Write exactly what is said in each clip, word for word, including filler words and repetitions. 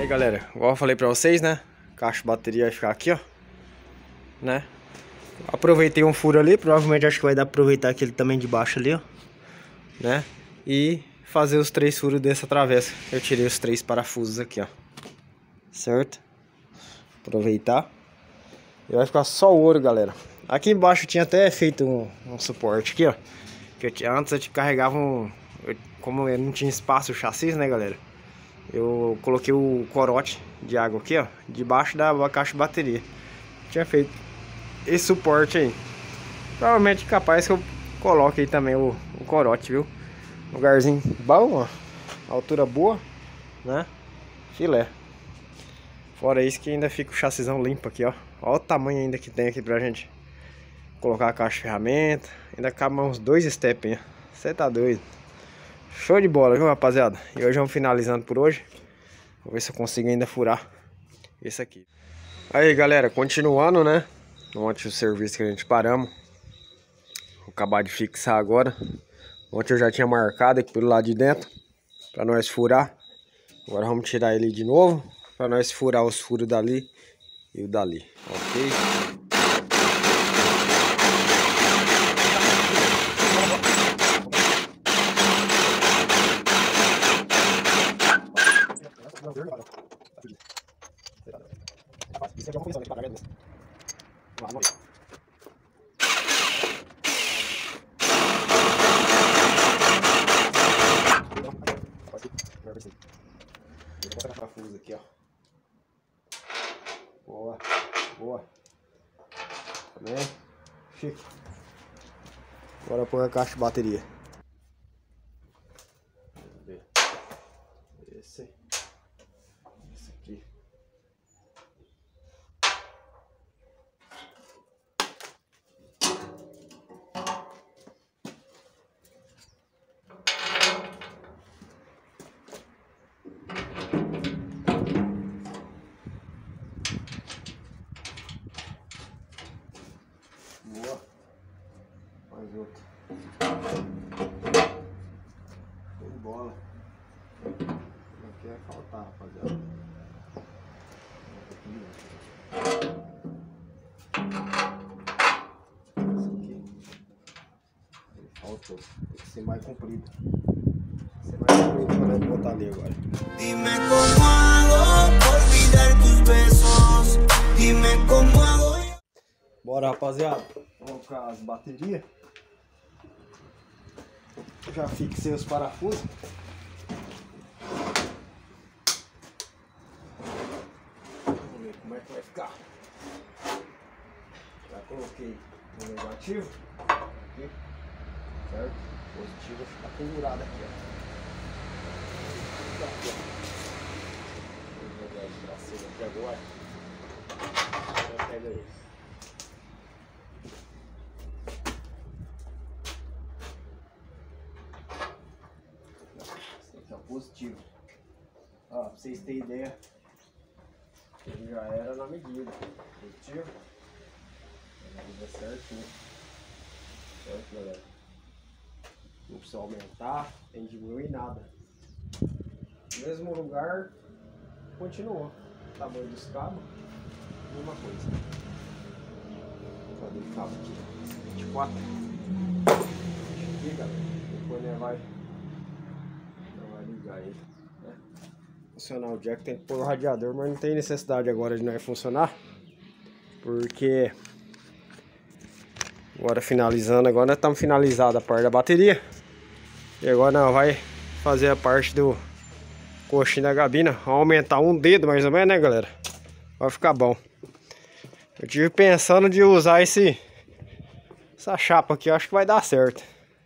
Aí galera, igual eu falei pra vocês, né? Caixa de bateria vai ficar aqui, ó, né? Aproveitei um furo ali, provavelmente acho que vai dar pra aproveitar aquele também de baixo ali, ó, né? E fazer os três furos dessa travessa. Eu tirei os três parafusos aqui, ó, certo? Aproveitar. E vai ficar só o ouro, galera. Aqui embaixo eu tinha até feito um, um suporte aqui, ó. Que eu tinha, antes eu te carregava um... Eu, como eu não tinha espaço o chassi, né, galera? Eu coloquei o corote de água aqui, ó, debaixo da caixa de bateria. Tinha feito esse suporte aí. Provavelmente capaz que eu coloque aí também o, o corote, viu? Lugarzinho bom, ó. Altura boa, né? Filé. Fora isso que ainda fica o chassizão limpo aqui, ó. Olha o tamanho ainda que tem aqui pra gente colocar a caixa de ferramenta. Ainda cabe uns dois steps, hein? Você tá doido. Show de bola, viu, rapaziada? E hoje vamos finalizando por hoje. Vou ver se eu consigo ainda furar esse aqui. Aí, galera, continuando, né? Ontem o serviço que a gente paramos. Vou acabar de fixar agora. Ontem eu já tinha marcado aqui pelo lado de dentro pra nós furar. Agora vamos tirar ele de novo pra nós furar os furos dali e o dali, ok? Vou botar parafuso aqui, ó. Boa, boa. Também. Chique. Agora põe a caixa de bateria. Vamos ver. Esse. Esse aqui. Boa. Mais outro. Show de bola. Não quer faltar, rapaziada. Esse aqui. Ele faltou. Tem que ser mais comprido. Ser mais comprido pra nós botar ali agora. Dime como hago olvidar tus besos. Dime como hago. Bora, rapaziada. Vamos colocar as baterias. Já fixei os parafusos. Vamos ver como é que vai ficar. Já coloquei o negativo aqui, certo? O positivo fica pendurado aqui, ó. Aqui, ó. Vou jogar ele pra cima aqui agora. Já pega ele. Positivo. Ó, pra vocês terem ideia, ele já era na medida. Positivo. Na medida certinho. Certo, galera? Não precisa aumentar, nem diminuir nada. Mesmo lugar, continuou. O tamanho dos cabos, mesma coisa. Cadê o cabo aqui? vinte e quatro. Aqui, galera. Depois né, vai. Ligar ele, né? Funcionar o jack, tem que pôr o radiador, mas não tem necessidade agora de não funcionar, porque agora finalizando, agora nós estamos finalizando a parte da bateria e agora nós vai fazer a parte do coxinho da gabina. Vamos aumentar um dedo mais ou menos, né, galera? Vai ficar bom. Eu tive pensando de usar esse essa chapa aqui, eu acho que vai dar certo.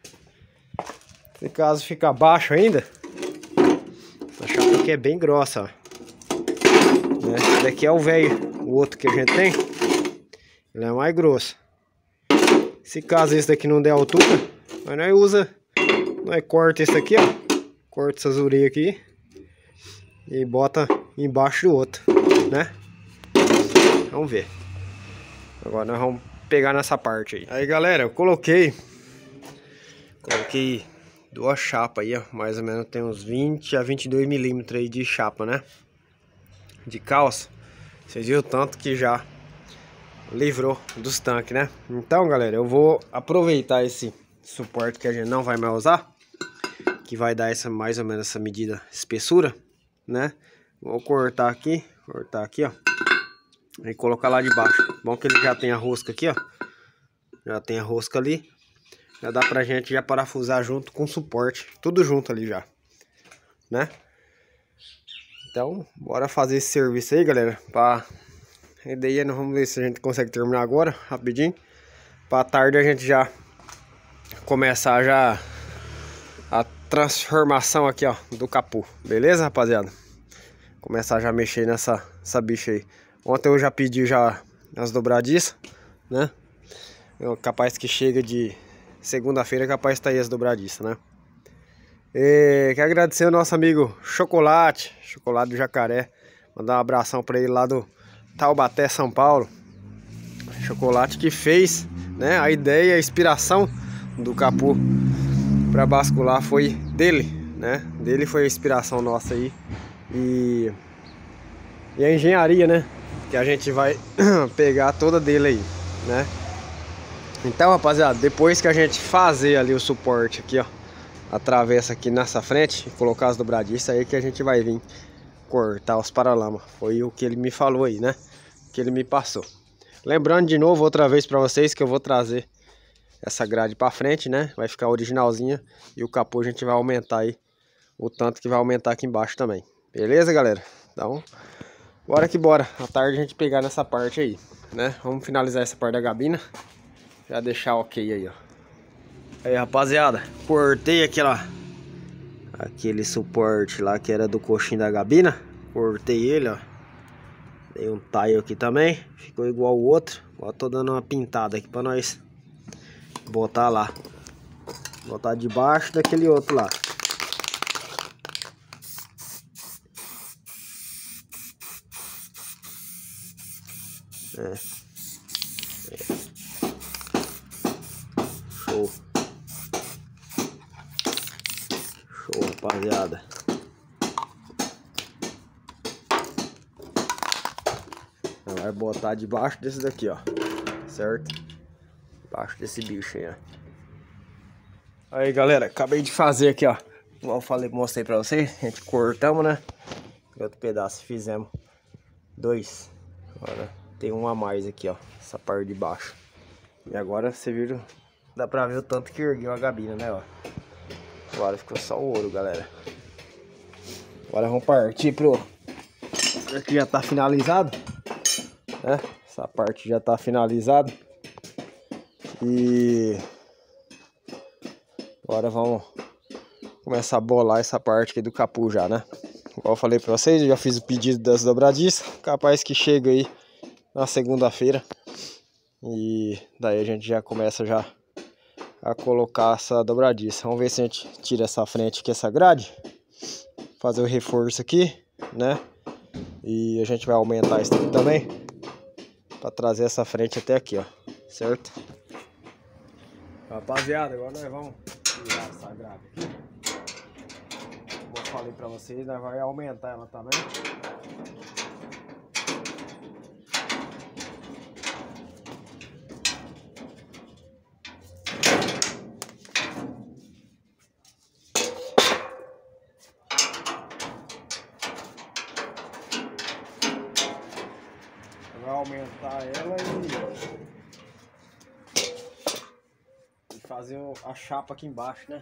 Se caso ficar baixo ainda, a chapa aqui é bem grossa, ó. Né? Esse daqui é o velho, o outro que a gente tem, ele é mais grosso. Se caso esse daqui não der altura, mas nós usa, nós corta esse aqui, ó, corta essas orelhas aqui e bota embaixo do outro, né? Vamos ver. Agora nós vamos pegar nessa parte aí. Aí, galera, eu coloquei, coloquei duas chapas aí, ó, mais ou menos tem uns vinte a vinte e dois milímetros aí de chapa, né? de calço. Vocês viram o tanto que já livrou dos tanques, né? Então, galera, eu vou aproveitar esse suporte que a gente não vai mais usar, que vai dar essa mais ou menos essa medida espessura, né? Vou cortar aqui, cortar aqui, ó, e colocar lá de baixo. Bom que ele já tem a rosca aqui, ó. Já tem a rosca ali. Já dá pra gente já parafusar junto com o suporte, tudo junto ali já, né? Então, bora fazer esse serviço aí, galera. Pra... E daí nós vamos ver se a gente consegue terminar agora, rapidinho. Pra tarde a gente já começar já a transformação aqui, ó, do capô. Beleza, rapaziada? Começar já a mexer nessa essa bicha aí. Ontem eu já pedi já as dobradiças, né? Eu, capaz que chega de segunda-feira, capaz tá aí as dobradiças, né? E quero agradecer ao nosso amigo Chocolate, Chocolate do Jacaré. Mandar um abração pra ele lá do Taubaté, São Paulo. Chocolate que fez, né, a ideia, a inspiração do capô para bascular foi dele, né? Dele foi a inspiração nossa aí. E, e a engenharia, né, que a gente vai pegar toda dele aí, né? Então, rapaziada, depois que a gente fazer ali o suporte aqui, ó, a travessa aqui nessa frente e colocar as dobradiças, aí que a gente vai vir cortar os paralamas. Foi o que ele me falou aí, né? Que ele me passou. Lembrando de novo outra vez para vocês que eu vou trazer essa grade para frente, né? Vai ficar originalzinha e o capô a gente vai aumentar aí o tanto que vai aumentar aqui embaixo também. Beleza, galera? Então, bora que bora. À tarde a gente pegar nessa parte aí, né? Vamos finalizar essa parte da gabina. Já deixar ok aí, ó. Aí, rapaziada, cortei aquela aquele suporte lá que era do coxinho da gabina. Cortei ele, ó. Dei um taio aqui também. Ficou igual o outro. Ó, tô dando uma pintada aqui pra nós botar lá. Botar debaixo daquele outro lá. É. É. Show. Show, rapaziada. Vai botar debaixo desse daqui, ó. Certo? Debaixo desse bicho aí, ó. Aí, galera, acabei de fazer aqui, ó. Como eu falei, mostrei pra vocês. A gente cortamos, né? E outro pedaço fizemos dois. Agora tem um a mais aqui, ó. Essa parte de baixo. E agora, você viram, dá pra ver o tanto que ergueu a gabina, né, ó. Agora ficou só o ouro, galera. Agora vamos partir pro... Aqui já tá finalizado, né? Essa parte já tá finalizada. E... Agora vamos começar a bolar essa parte aqui do capô já, né? Igual eu falei pra vocês, eu já fiz o pedido das dobradiças. Capaz que chega aí na segunda-feira. E daí a gente já começa já a colocar essa dobradiça. Vamos ver se a gente tira essa frente aqui, essa grade. Fazer o reforço aqui, né? E a gente vai aumentar isso aqui também, pra trazer essa frente até aqui, ó. Certo? Rapaziada, agora nós vamos tirar essa grade aqui. Como eu falei pra vocês, nós vamos aumentar ela também. Vai aumentar ela e, e fazer a chapa aqui embaixo, né?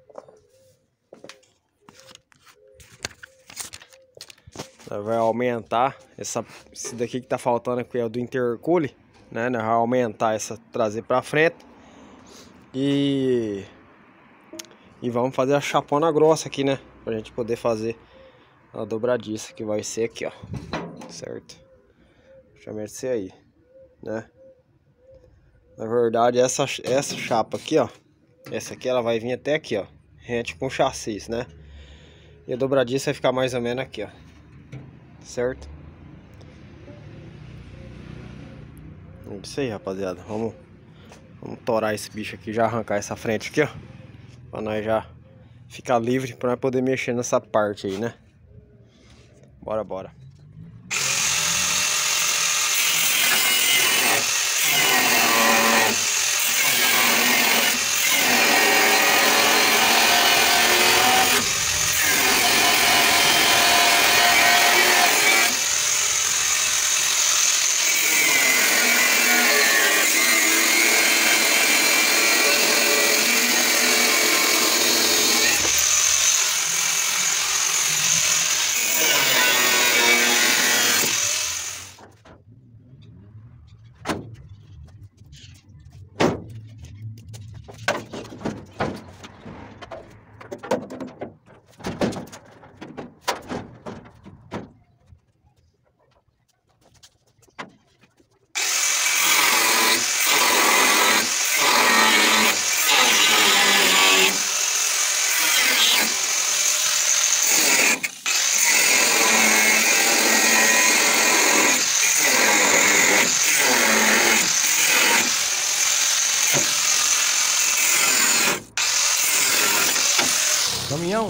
Vai aumentar essa, esse daqui que tá faltando aqui é o do intercooler, né? Vai aumentar essa, trazer pra frente e e vamos fazer a chapona grossa aqui, né? Pra gente poder fazer a dobradiça que vai ser aqui, ó. Certo? Chama esse aí, né? Na verdade, essa, essa chapa aqui, ó, essa aqui ela vai vir até aqui, ó, rente com o chassi, né? E a dobradiça vai ficar mais ou menos aqui, ó. Certo? É isso aí, rapaziada. Vamos, vamos torar esse bicho aqui, já arrancar essa frente aqui, ó, pra nós já ficar livre, pra nós poder mexer nessa parte aí, né? Bora, bora.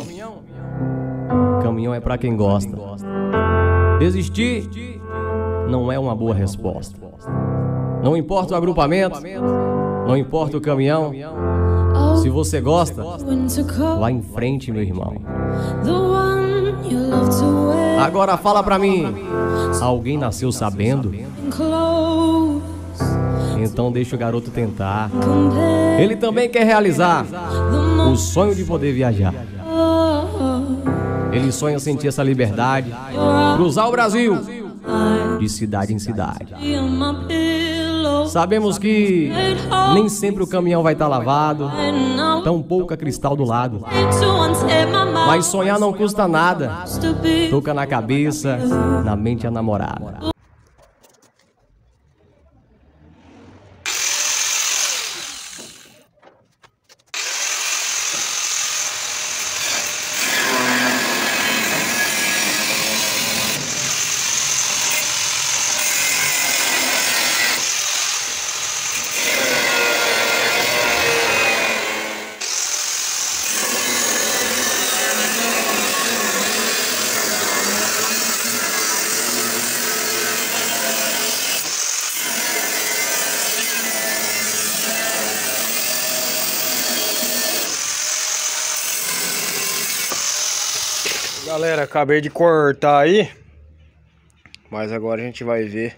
Caminhão é pra quem gosta. Desistir não é uma boa resposta. Não importa o agrupamento, não importa o caminhão. Se você gosta, vá em frente, meu irmão. Agora fala pra mim, alguém nasceu sabendo? Então deixa o garoto tentar. Ele também quer realizar o sonho de poder viajar. Ele sonha sentir essa liberdade, cruzar o Brasil de cidade em cidade. Sabemos que nem sempre o caminhão vai estar lavado, tão pouca cristal do lado. Mas sonhar não custa nada. Toca na cabeça, na mente a namorada. Galera, acabei de cortar aí, mas agora a gente vai ver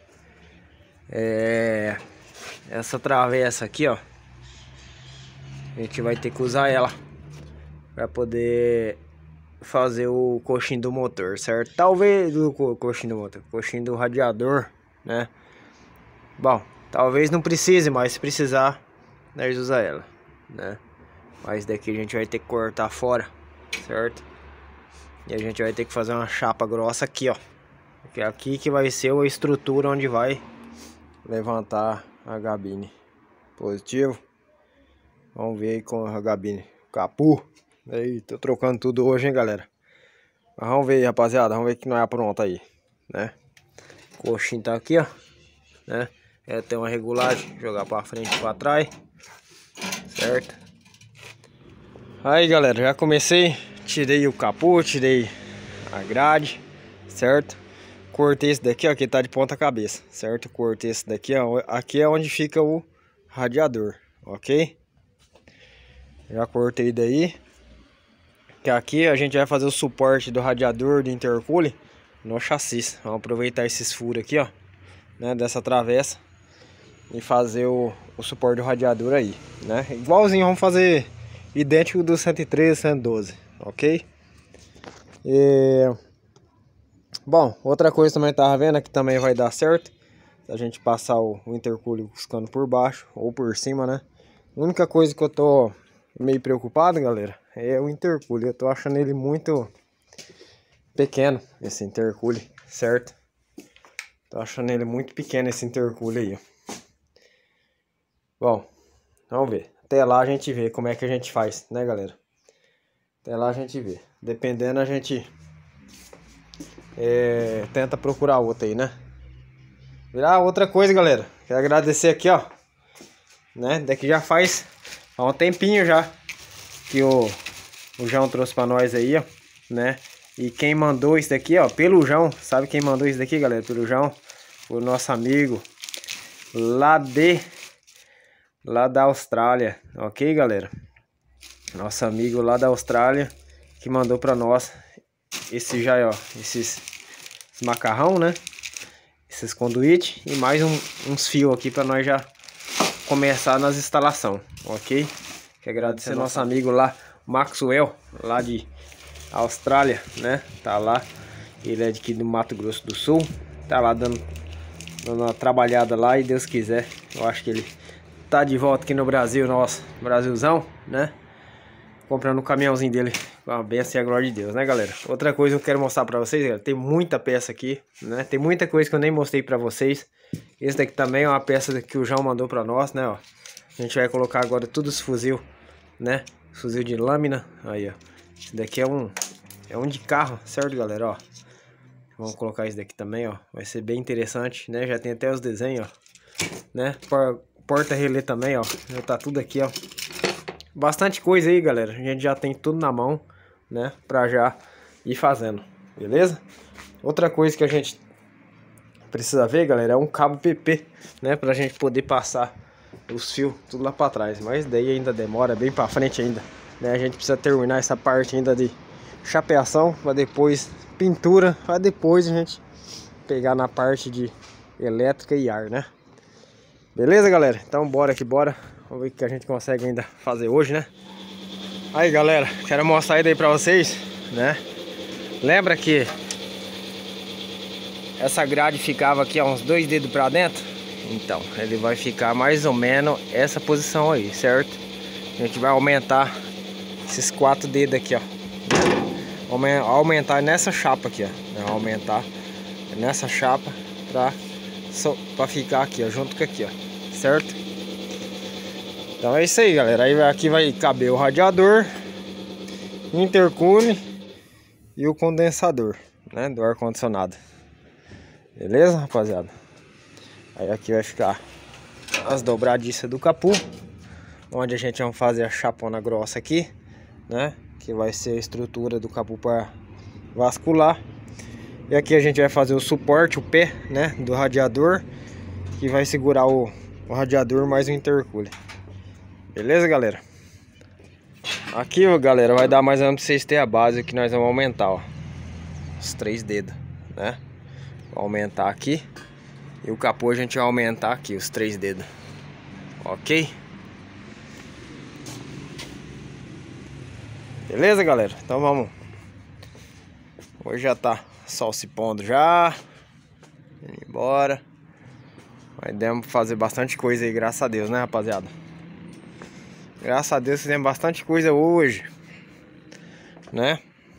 é, essa travessa aqui, ó. A gente vai ter que usar ela para poder fazer o coxinho do motor, certo? Talvez o co coxinho do motor, coxinho do radiador, né? Bom, talvez não precise, mas se precisar, nós usar ela, né? Mas daqui a gente vai ter que cortar fora, certo? E a gente vai ter que fazer uma chapa grossa aqui, ó. Que é aqui que vai ser a estrutura onde vai levantar a gabine. Positivo. Vamos ver aí com a gabine. Capu. Aí, tô trocando tudo hoje, hein, galera. Mas vamos ver aí, rapaziada. Vamos ver que não é pronto aí, né? O coxinho tá aqui, ó. Né? É, tem uma regulagem. Jogar pra frente e pra trás. Certo? Aí, galera, já comecei. Tirei o capô, tirei a grade, certo? Cortei esse daqui, ó, que tá de ponta cabeça, certo? Cortei esse daqui, ó, aqui é onde fica o radiador, ok? Já cortei daí. Que aqui a gente vai fazer o suporte do radiador do intercooler no chassi. Vamos aproveitar esses furos aqui, ó, né, dessa travessa e fazer o, o suporte do radiador aí, né? Igualzinho, vamos fazer idêntico do cento e treze, cento e doze. Ok? E... Bom, outra coisa também tava vendo que também vai dar certo. Se a gente passar o, o intercooler buscando por baixo ou por cima, né? A única coisa que eu tô meio preocupado, galera, é o intercooler. Eu tô achando ele muito pequeno, esse intercooler, certo? Tô achando ele muito pequeno, esse intercooler aí, ó. Bom, vamos ver. Até lá a gente vê como é que a gente faz, né, galera? Até lá a gente vê. Dependendo, a gente é, tenta procurar outra aí, né? Ah, outra coisa, galera. Quero agradecer aqui, ó. Né? Daqui já faz há um tempinho já que o, o João trouxe pra nós aí, ó. Né? E quem mandou isso daqui, ó, pelo João. Sabe quem mandou isso daqui, galera? Pelo João. O nosso amigo lá de... Lá da Austrália. Ok, galera? Nosso amigo lá da Austrália que mandou pra nós esse já, ó, esses, esses macarrão, né? Esses conduíte e mais um, uns fios aqui pra nós já começar nas instalações, ok? Quero agradecer ao nosso amigo lá, Maxwell, lá de Austrália, né? Tá lá, ele é de aqui do Mato Grosso do Sul, tá lá dando, dando uma trabalhada lá e Deus quiser, eu acho que ele tá de volta aqui no Brasil, nosso Brasilzão, né? Comprando o caminhãozinho dele com a benção e a glória de Deus, né, galera? Outra coisa que eu quero mostrar pra vocês, galera, tem muita peça aqui, né? Tem muita coisa que eu nem mostrei pra vocês. Esse daqui também é uma peça que o João mandou pra nós, né, ó. A gente vai colocar agora tudo os fuzil, né? Fuzil de lâmina, aí, ó. Esse daqui é um, é um de carro, certo, galera, ó. Vamos colocar esse daqui também, ó. Vai ser bem interessante, né? Já tem até os desenhos, ó. Né? Porta-relé também, ó. Já tá tudo aqui, ó. Bastante coisa aí, galera. A gente já tem tudo na mão, né? Pra já ir fazendo, beleza? Outra coisa que a gente precisa ver, galera, é um cabo P P, né? Pra gente poder passar os fios tudo lá pra trás. Mas daí ainda demora, bem pra frente ainda, né? A gente precisa terminar essa parte ainda de chapeação, pra depois pintura, pra depois a gente pegar na parte de elétrica e ar, né? Beleza, galera? Então bora que bora. Vamos ver o que a gente consegue ainda fazer hoje, né? Aí, galera, quero mostrar aí daí pra vocês, né? Lembra que essa grade ficava aqui ó, uns dois dedos pra dentro? Então, ele vai ficar mais ou menos essa posição aí, certo? A gente vai aumentar esses quatro dedos aqui, ó. Aumentar nessa chapa aqui, ó. Aumentar nessa chapa pra, pra ficar aqui, ó, junto com aqui, ó. Certo? Então é isso aí, galera. Aí aqui vai caber o radiador, o intercooler e o condensador, né, do ar-condicionado. Beleza, rapaziada? Aí aqui vai ficar as dobradiças do capô, onde a gente vai fazer a chapona grossa aqui, né, que vai ser a estrutura do capô para vascular. E aqui a gente vai fazer o suporte, o pé, né, do radiador, que vai segurar o, o radiador mais o intercooler. Beleza, galera? Aqui, ó, galera, vai dar mais ou menos pra vocês terem a base que nós vamos aumentar, ó. Os três dedos, né? Vou aumentar aqui. E o capô a gente vai aumentar aqui, os três dedos. Ok? Beleza, galera? Então vamos. Hoje já tá sol se pondo já. Indo embora. Mas demos pra fazer bastante coisa aí, graças a Deus, né, rapaziada? Graças a Deus fizemos bastante coisa hoje, né?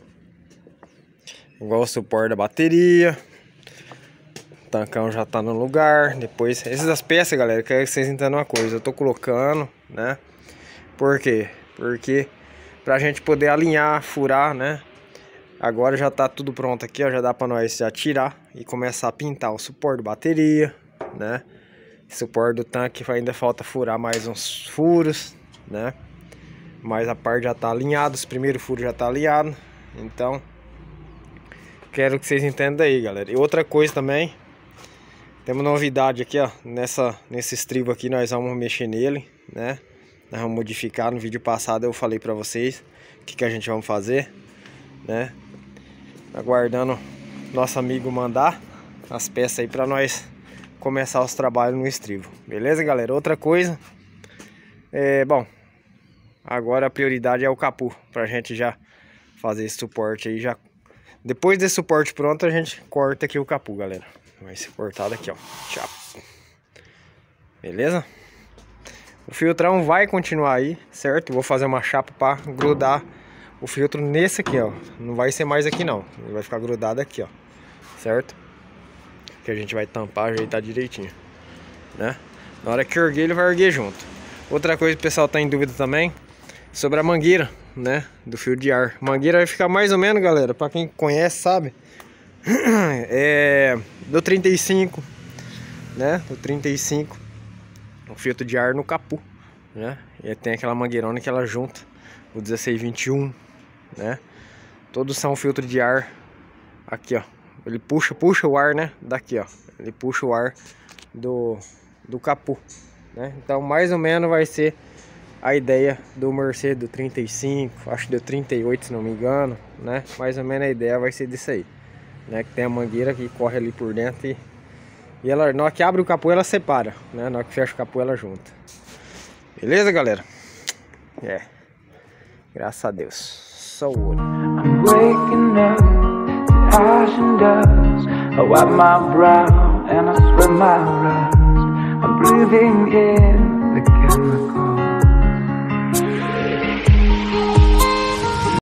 Igual o suporte da bateria. O tancão já tá no lugar. Depois, essas peças, galera, quero que vocês entendam uma coisa. Eu tô colocando, né? Por quê? Porque pra gente poder alinhar, furar, né? Agora já tá tudo pronto aqui, ó. Já dá pra nós já tirar e começar a pintar o suporte da bateria, né? Suporte do tanque ainda falta furar mais uns furos, né? Mas a parte já tá alinhada, os primeiros furos já tá alinhado. Então quero que vocês entendam aí, galera. E outra coisa também, temos novidade aqui, ó. Nessa, nesse estribo aqui nós vamos mexer nele, né? Nós vamos modificar. No vídeo passado eu falei pra vocês o que, que a gente vai fazer, né? Aguardando nosso amigo mandar as peças aí pra nós começar os trabalhos no estribo. Beleza, galera? Outra coisa, é, bom, agora a prioridade é o capô, pra gente já fazer esse suporte aí. Já depois desse suporte pronto, a gente corta aqui o capô, galera. Vai ser cortado aqui, ó. Tchau. Beleza? O filtrão vai continuar aí, certo? Vou fazer uma chapa pra grudar o filtro nesse aqui, ó. Não vai ser mais aqui não, ele vai ficar grudado aqui, ó. Certo? Que a gente vai tampar, ajeitar direitinho, né? Na hora que erguer, ele vai erguer junto. Outra coisa que o pessoal tá em dúvida também sobre a mangueira, né, do fio de ar. A mangueira vai ficar mais ou menos, galera, pra quem conhece sabe, é do trinta e cinco, né, do trinta e cinco, o filtro de ar no capô, né? E tem aquela mangueirona que ela junta o dezesseis vinte e um, né? Todos são filtro de ar aqui, ó. Ele puxa, puxa o ar, né? Daqui, ó. Ele puxa o ar do, do capô, né? Então, mais ou menos vai ser a ideia do Mercedes do trinta e cinco, acho que do trinta e oito, se não me engano, né? Mais ou menos a ideia vai ser disso aí, né? Que tem a mangueira que corre ali por dentro e, e ela, na hora que abre o capô, ela separa, né? Na hora que fecha o capô, ela junta. Beleza, galera? É. Graças a Deus. Saúde. Passion does. I wipe my brow and I spread my rust. I'm breathing in the chemical.